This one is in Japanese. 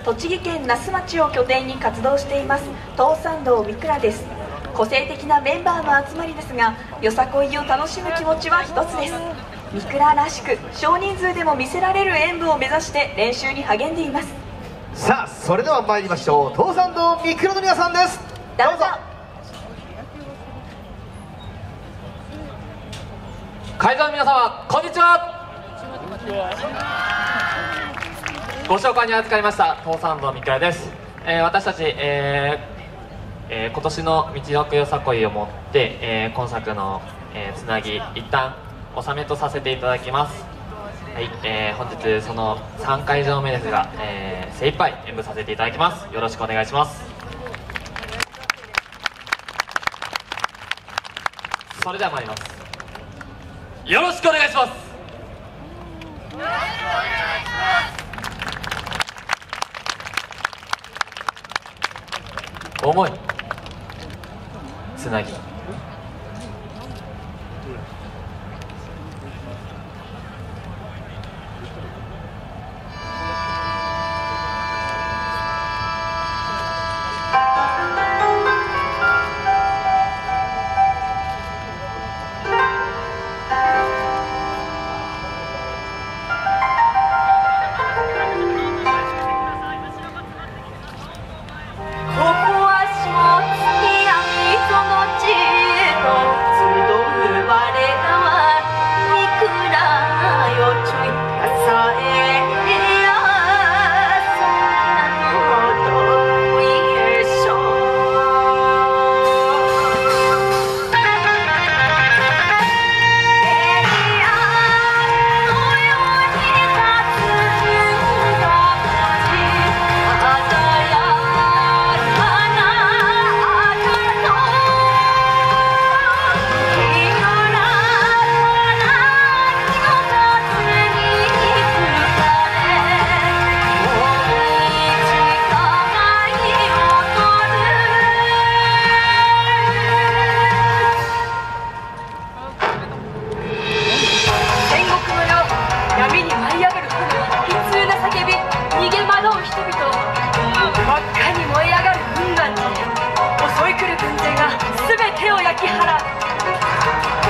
栃木県那須町を拠点に活動しています東山道三倉です。個性的なメンバーの集まりですが、よさこいを楽しむ気持ちは一つです。三倉らしく少人数でも見せられる演舞を目指して練習に励んでいます。 さあ、それでは参りましょう。東山道三倉の皆さんです。どうぞ。 会場の皆様、こんにちは。ご紹介に預かりました東山道三倉です。私たち、今年の道のくよさこいをもって、今作の、つなぎ一旦納めとさせていただきます。はい、本日その3会場目ですが、精一杯演舞させていただきます。よろしくお願いします。それでは参ります。よろしくお願いします。思いつなぎ襲い来る軍勢が全てを焼き払う。